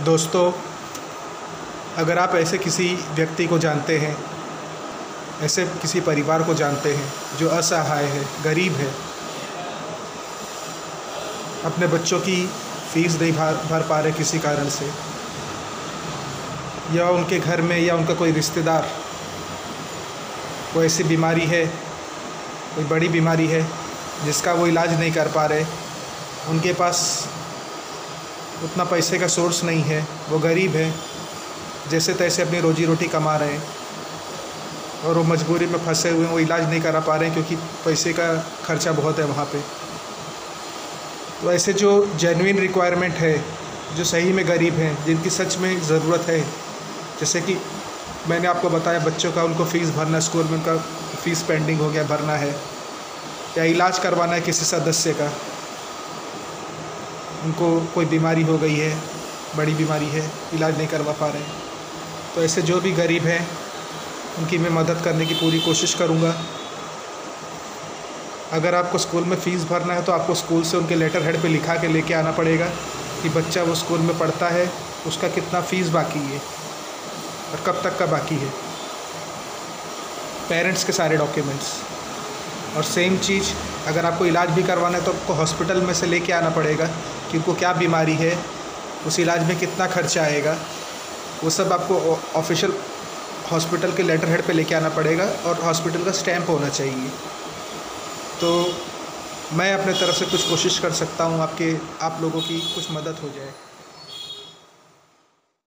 दोस्तों, अगर आप ऐसे किसी व्यक्ति को जानते हैं, ऐसे किसी परिवार को जानते हैं जो असहाय है, गरीब है, अपने बच्चों की फ़ीस नहीं भर पा रहे किसी कारण से, या उनके घर में या उनका कोई रिश्तेदार कोई ऐसी बीमारी है, कोई बड़ी बीमारी है जिसका वो इलाज नहीं कर पा रहे, उनके पास उतना पैसे का सोर्स नहीं है, वो गरीब है, जैसे तैसे अपनी रोजी रोटी कमा रहे हैं और वो मजबूरी में फंसे हुए हैं, वो इलाज नहीं करा पा रहे हैं क्योंकि पैसे का खर्चा बहुत है वहाँ पे। तो ऐसे जो जेन्युइन रिक्वायरमेंट है, जो सही में गरीब हैं, जिनकी सच में ज़रूरत है, जैसे कि मैंने आपको बताया बच्चों का उनको फ़ीस भरना, स्कूल में उनका फ़ीस पेंडिंग हो गया, भरना है, या इलाज करवाना है किसी सदस्य का, उनको कोई बीमारी हो गई है, बड़ी बीमारी है, इलाज नहीं करवा पा रहे हैं। तो ऐसे जो भी गरीब हैं उनकी मैं मदद करने की पूरी कोशिश करूँगा। अगर आपको स्कूल में फ़ीस भरना है तो आपको स्कूल से उनके लेटर हेड पे लिखा के लेके आना पड़ेगा कि बच्चा वो स्कूल में पढ़ता है, उसका कितना फ़ीस बाकी है और कब तक का बाकी है, पेरेंट्स के सारे डॉक्यूमेंट्स। और सेम चीज़ अगर आपको इलाज भी करवाना है तो आपको हॉस्पिटल में से लेके आना पड़ेगा कि उनको क्या बीमारी है, उस इलाज में कितना खर्चा आएगा, वो सब आपको ऑफिशियल हॉस्पिटल के लेटर हेड पे लेके आना पड़ेगा और हॉस्पिटल का स्टैम्प होना चाहिए। तो मैं अपने तरफ से कुछ कोशिश कर सकता हूँ, आप लोगों की कुछ मदद हो जाए।